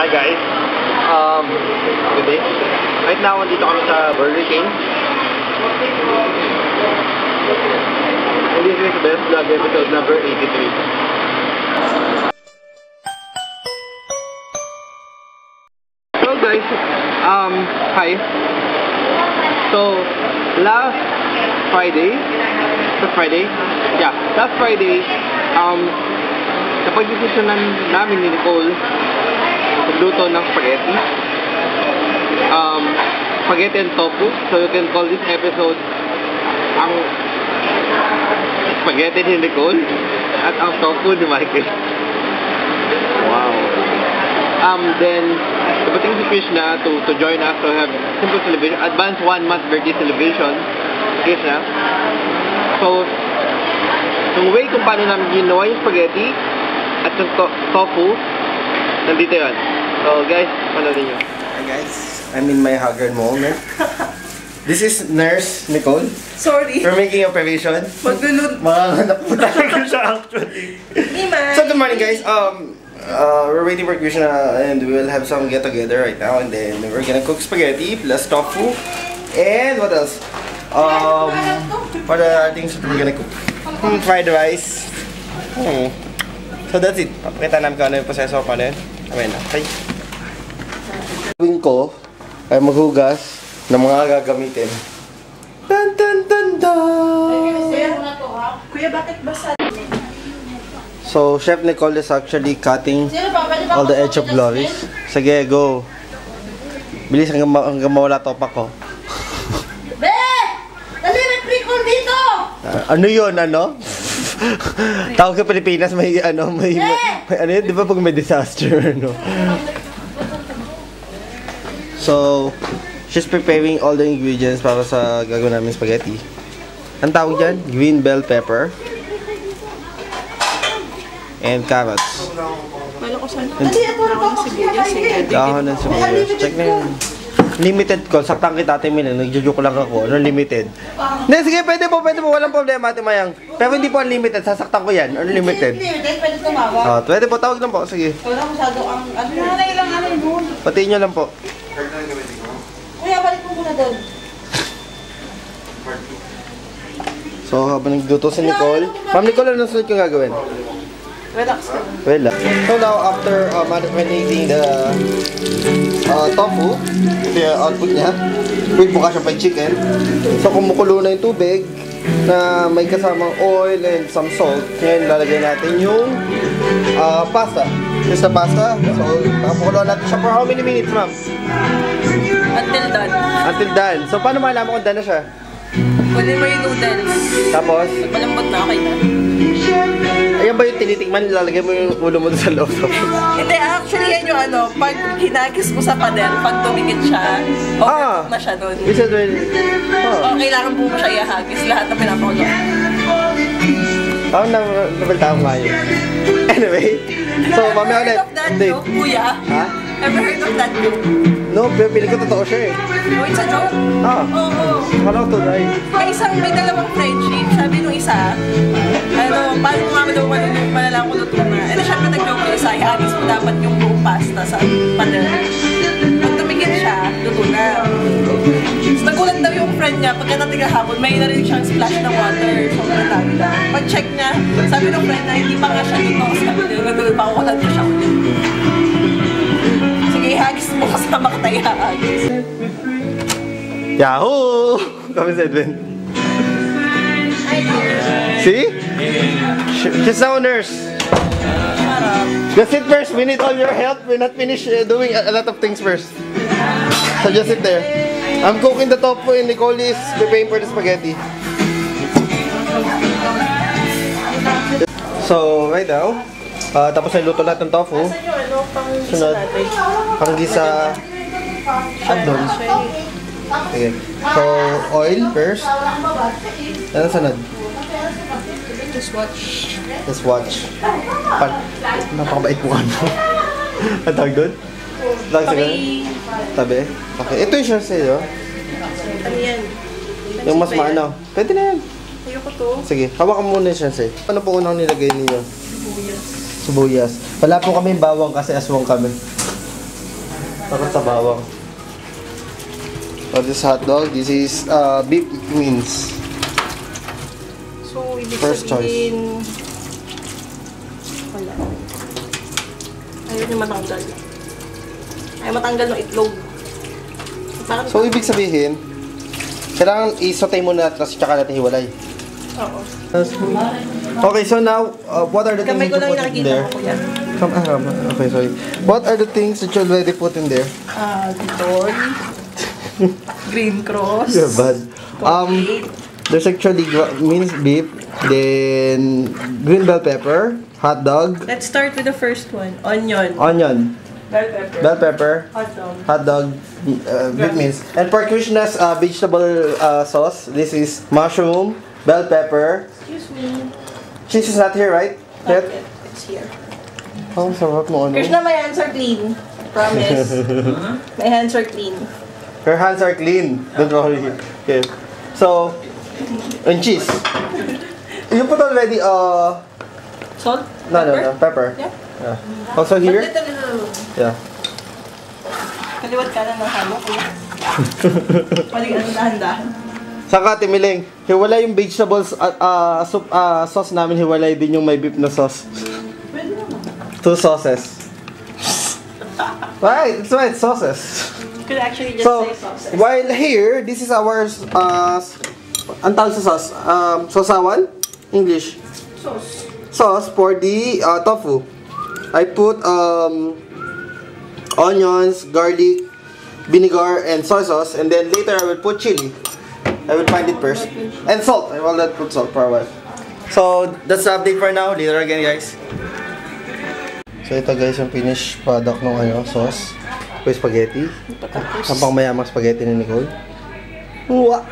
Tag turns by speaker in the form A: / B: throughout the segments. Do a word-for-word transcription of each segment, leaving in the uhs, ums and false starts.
A: Hi guys, um, good day. Right now, dito kami sa Burger King. And this is Best Vlog episode number eighty-three. Hello guys, um, hi. So, last Friday, last Friday, yeah, last Friday, um, napag-desisyonan namin ni Nicole magluto ng spaghetti. Um, spaghetti and tofu. So you can call this episode ang spaghetti ni Nicole at ang tofu ni Michael. Wow. Um, then, dumating si Krishna to, to join us to have simple celebration, advance one month birthday celebration. Krishna. So, yung way kung paano namin ginawa yung spaghetti at yung to tofu, nandito yun. So guys, panoodin nyo. Hi guys, I'm in my haggard moment. This is Nurse Nicole.
B: Sorry.
A: We're making a preparation.
B: Maglulod.
A: Makakahanap po talaga siya actually. So good morning guys. Um, uh, we're waiting for Krishna and we will have some get together right now, and then we're gonna cook spaghetti plus tofu. And what else? Um, what are the things that we're gonna cook? Hmm, fried rice. Hmm. So that's it. Papakita namin kung ano yung proseso pa na yun. Amen. Okay. Gawin ko ay maghugas ng mga gagamitin. Dun dun dun dun!
B: Kuya, bakit basa?
A: So, Chef Nicole is actually cutting all the edge of glories. Sige, go. Bilis hanggang, ma hanggang mawala topak ko.
B: Be! Dali, may pre-call dito!
A: Uh, ano yun, ano? Tawag sa Pilipinas, may ano, may, may, may ano yun, di ba pag may disaster, ano? So, she's preparing all the ingredients para sa gagawin namin spaghetti. Ang tawag dyan? Green bell pepper. And carrots.
B: Wala ko saan. Dali, ito na ako sibuyas eh.
A: Dahon ng sibuyas. Check na yun. Limited ko. Saktan kita, Ate Min. Nagjujuk lang ako. Ano limited? Hindi, sige, pwede po, pwede po. Walang problema, Ate Mayang. Pero hindi po unlimited. Sasaktan ko yan. Unlimited.
B: Unlimited, pwede tumawag.
A: Oh, pwede po, tawag lang po. Sige.
B: Wala masyado ang... Ano na ilang ano yun?
A: Patiin nyo lang po.
B: Kuya, balik mo muna doon.
A: So, habang nagluto si Nicole. Ma'am Nicole, ano sunod yung gagawin?
B: Relax ka.
A: Well, so now after uh, marinating the uh, tofu, ito yung output niya. With bukas siya pa chicken. So kumukulo na yung tubig na may kasamang oil and some salt. Ngayon lalagay natin yung uh, pasta. Yung sa pasta. So kumukulo natin siya for how many minutes, ma'am?
B: Until done.
A: Until done. So paano malaman kung done na siya?
B: Pwede mo yung noodles.
A: Tapos?
B: Malambot na, okay na.
A: Ayan ba yung tinitikman? Nilalagay mo yung ulo mo sa loob.
B: Hindi, actually yan yung ano, pag hinagis mo sa pader, pag tumikit siya, okay
A: ah,
B: na siya nun.
A: Is it really? Oh.
B: O, kailangan po mo siya ihagis, lahat na pinapakulo.
A: Ako na, nabalita ko nga yun. Anyway, so mamaya ulit.
B: Ever heard of that joke, kuya?
A: Ha?
B: Ever heard of that joke?
A: No, pero pili ko totoo siya eh.
B: Oh, it's a joke?
A: Ah.
B: Oo. Oh, oh.
A: Kala ko tunay.
B: May isang, may dalawang friendship. Sabi nung isa, ano, paano mo nga daw malulung, malalaman ko luto na. Eh, syempre nag-joke yung isa, ihagis mo dapat yung buong pasta sa pader. Pag tumikit siya, luto na. So, nagulat daw yung friend niya, pagkatating hapon, may narinig siyang splash ng water. Sobrang dami na. Pag-check niya, sabi ng friend na hindi pa nga siya luto. Sabi niya, nagulat pa ako, kulat ko siya ulit. Sige, ihagis mo kasama ka tayo ihagis.
A: Yahoo! Kami sa Edwin. See? She's now a nurse.
B: Shut up.
A: Just sit first. We need all your help. We're not finished uh, doing a, a lot of things first. So just sit there. I'm cooking the tofu and Nicole is preparing for the spaghetti. So right now, uh, tapos na luto lahat ng tofu.
B: Saan yung ano, pang gisa
A: Sunod.
B: natin?
A: Pang gisa. Andon. Okay. So oil first. Ano sunod?
B: Just watch.
A: Just watch. Pan napakabait mo ano. Ang tawag doon? Tawag sa ganun? Tabi? Okay. Ito yung share sa'yo.
B: Ano yan?
A: Yung mas maano. Pwede na yan.
B: Ayoko to.
A: Sige, hawakan muna yung share sa'yo. Ano po unang nilagay ninyo?
B: Sibuyas.
A: Sibuyas. Wala po kami bawang kasi aswang kami. Takot sa bawang. So this is hot dog. This is uh, beef mince.
B: So, ibig
A: First
B: sabihin... Wala. Ayaw niya matanggal. Ayaw matanggal ng itlog. Parang
A: So, ibig sabihin, kailangan i-saute muna tapos tsaka natin hiwalay.
B: oo.
A: Okay, so now, uh, what are the things
B: Kamay
A: that
B: ko
A: you
B: lang yung
A: put in
B: nakikita
A: there?
B: ko, kuya.
A: Come, ah, come, ah, okay, sorry. What are the things that you already put in there?
B: Ah, Titol. Green Cross.
A: You're bad. Um, there's actually gra- minced beef, then green bell pepper, hot dog,
B: Let's start with the first one. Onion.
A: onion,
B: Bell pepper.
A: bell pepper,
B: Hot dog.
A: hot dog, uh, beef mince, and for Krishna's uh, vegetable uh, sauce, this is mushroom, bell pepper.
B: Excuse me.
A: Cheese is not here, right?
B: Not
A: Yet?
B: yet. It's here.
A: Oh, sarap mo ano.
B: Krishna, my hands are clean. Promise. My hands are clean.
A: Your hands are clean. Don't worry. Okay. So, and cheese. You put already uh
B: Salt?
A: no no
B: Pepper?
A: no pepper.
B: Yeah.
A: Yeah. Also here.
B: But little, little.
A: Yeah.
B: Kaliwat ka na ng halo, kuya. Maling ano, dahan-dahan.
A: Saka timiling, hiwalay yung vegetables at uh, soup uh, sauce namin, hiwalay din yung may beef na sauce.
B: Pwede naman.
A: Two sauces. Right, it's right, sauces.
B: You could actually just
A: So,
B: say sauces.
A: while here, this is our uh ang tawag sa sauce, um, sausawan, English.
B: Sauce.
A: Sauce for the uh, tofu. I put um, onions, garlic, vinegar, and soy sauce, and then later I will put chili. I will find it first. And salt. I will not put salt for a while. So, that's the update for now. Later again, guys. So, ito guys yung finished product ng ano, sauce. With spaghetti. Ang pang mayamang spaghetti ni Nicole. Wow!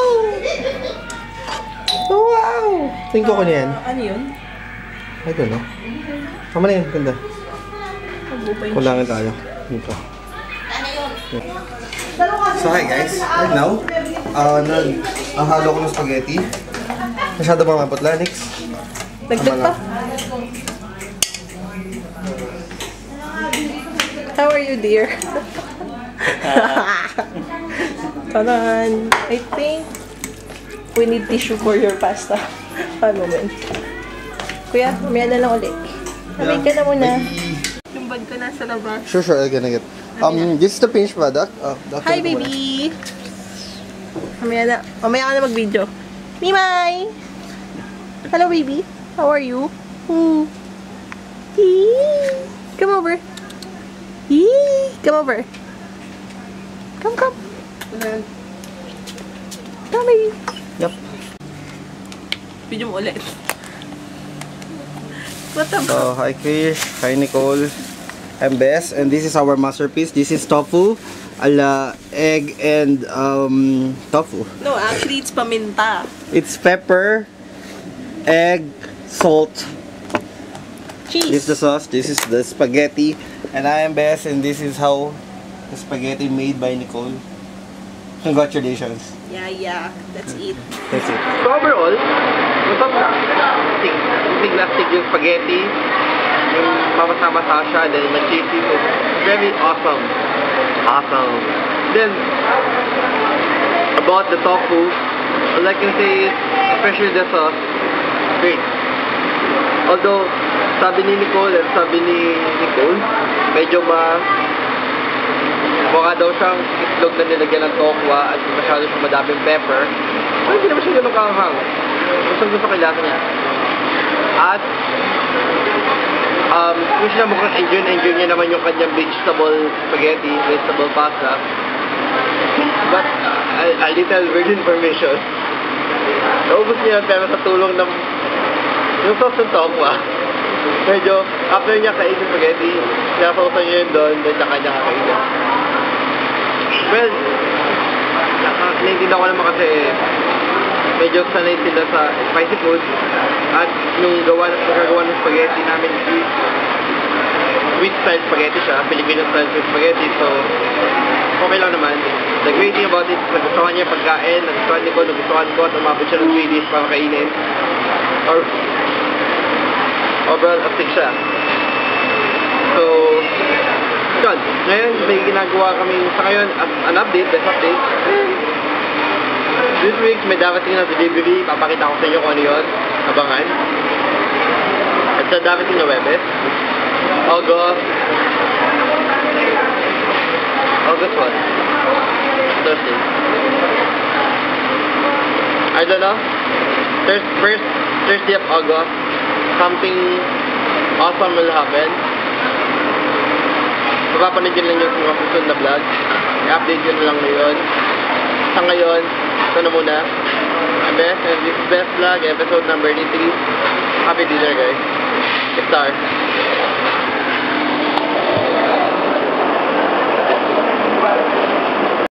A: Wow! Tingin ko ko niyan.
B: Ano yun?
A: I don't know. Tama na yun. Ganda.
B: Magbubay.
A: Kulangin tayo. Dito. So hi guys, right now, uh, nag ang halo ko ng spaghetti. Masyado bang maputla, Nix?
B: Dagdag pa. How are you, dear? Tanan. I think we need tissue for your pasta. One moment. Kuya, mamaya na lang ulit. Sabay ka na muna. Yung bag ko nasa labas.
A: Sure, sure, I'll get it. Um, this is the finished product. Uh,
B: Hi, baby! Mamaya na. Mamaya ka na mag-video. Mimay! Hello, baby. How are you? Hmm. Hee. Come over. Hee. Come over. Come, come. Come, baby.
A: Yep.
B: Video mo ulit. What the
A: So, hi Krish, hi Nicole. I'm Bess, and this is our masterpiece. This is tofu, ala egg and um, tofu.
B: No, actually, it's paminta.
A: It's pepper, egg, salt.
B: Cheese.
A: This is the sauce. This is the spaghetti, and I am Bess, and this is how the spaghetti made by Nicole. Congratulations.
B: Yeah, yeah. Let's eat.
A: That's it. So overall, masarap na. Stig, stig na stig yung spaghetti. Yung mamasama-sa siya, then yung cheesy. So, very awesome. Awesome. Then, about the tofu, all I can say is, especially the sauce, great. Although, sabi ni Nicole at sabi ni Nicole, medyo ma... mukha daw siyang itlog na nilagyan ng tokwa at masyado siyang madaming pepper. Pero hindi naman siya ganun kaanghang. Gusto gusto kilasa niya. At, um, kung siya mukhang enjoy na enjoy niya naman yung kanyang vegetable spaghetti, vegetable pasta. But, uh, a, a little weird information. Naubos niya pero sa tulong ng yung sauce ng tokwa. Medyo, after niya kainin spaghetti, sinasausan niya yun doon, then saka niya kakainin. Well, nakakintindihan ko naman kasi medyo sanay sila sa spicy food at nung gawa ng pagkagawa ng spaghetti namin is sweet style spaghetti siya, Filipino style sweet spaghetti, so okay lang naman. The great thing about it, nagustuhan niya yung pagkain, nagustuhan niya ko, nagustuhan ko at umabot siya ng three days para kainin. Or overall, astig siya. So, yun. Ngayon, may ginagawa kami sa ngayon, an update, best update. This week, may darating na delivery. Papakita ko sa inyo kung ano yun. Abangan. At sa darating na Webes. August. August what? Thursday. I don't know. First, first Thursday of August. Something awesome will happen. Mapapanood yun lang yung mga susunod na vlog. I-update yun lang ngayon. Sa ngayon, ito na muna. Best, and this is Best Vlog, episode number eighty-three. Happy dinner, guys. Star.